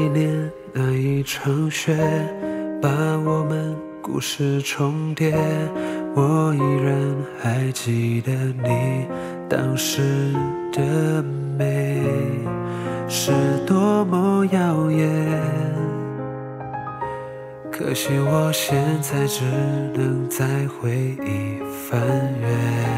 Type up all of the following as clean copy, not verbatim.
念那一场雪，把我们故事重叠。我依然还记得你当时的美，是多么耀眼。可惜我现在只能在回忆翻阅。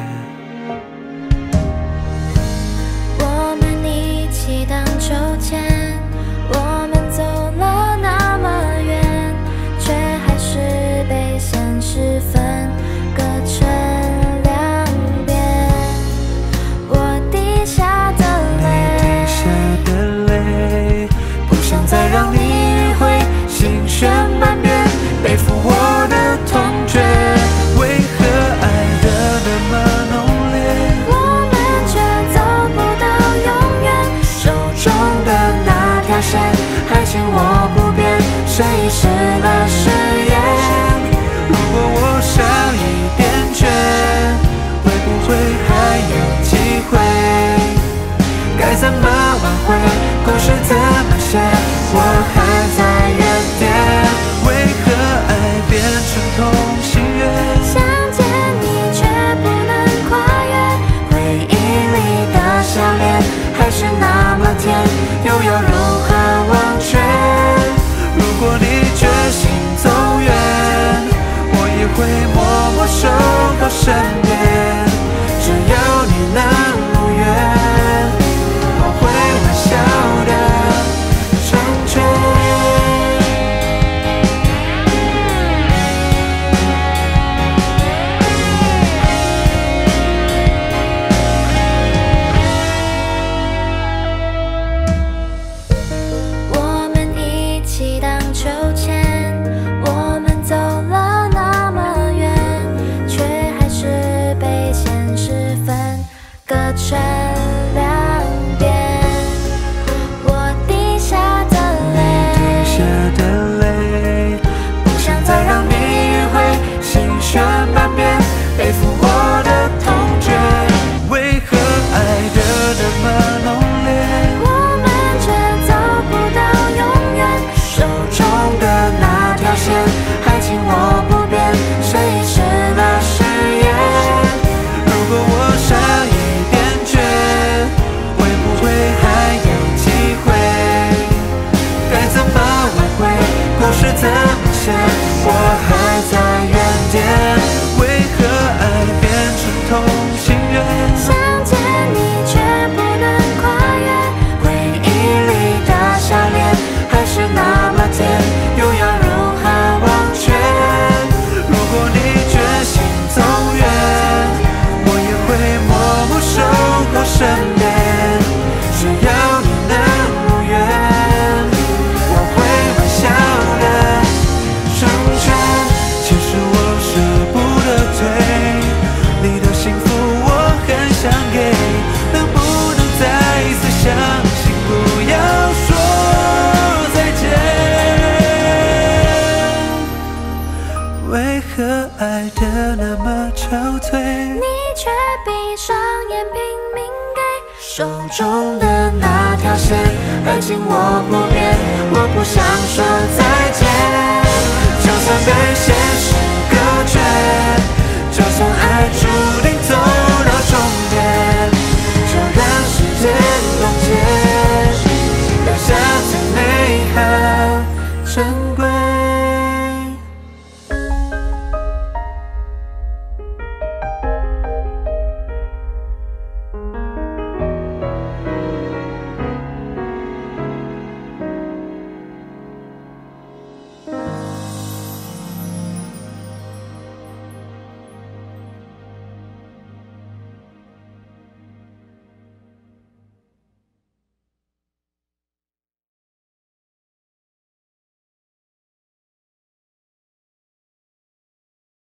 我们一起荡秋千，我们走了那么远，却还是被现实分割成两边。我滴下的泪， 你滴下的泪，不想再让你迂回，心弦半边，背负我的痛觉。为何爱得那么浓烈， 我们却走不到永远。手中的那条线还紧握不变，谁遗失了誓言？ 如果我少一点倦，会不会还有机会？该怎么挽回？故事怎么写？我还在原点。为何爱变成同心圆？ 想见你却不能跨越，回忆里的笑脸还是那么甜，又要如何忘却？ 如果你决心走远，我也会默默守候身边。只要你能如愿，我会微笑的成全。 我们一起荡秋千，我们走了那么远，却还是被现实分割成两边。我滴下的滴下泪， 的泪，不想再让你迂回，心弦半边，背负我的痛觉。为何爱得那么浓烈， 我们却走不到永远。手中的那条线还紧握不变，谁遗失了誓言？ 如果我少一点倦，会不会还有机会？该怎么挽回？故事怎么写？我还在原点。为何爱变成同心圆？ 想见你却不能跨越，回忆里的笑脸还是那么甜，又要如何忘却？ 如果你决心走远，我也会默默守候身边。只要你能如愿，我会微笑的成全。其实我舍不得退，你的幸福我很想给，能不能再一次相信，不要说再见？为何爱得那么憔悴？ 你却闭上眼拼命给，手中的那条线还紧握不变。我不想说再见，就算被现实隔绝，就算爱注定走到终点，就让时间冻结。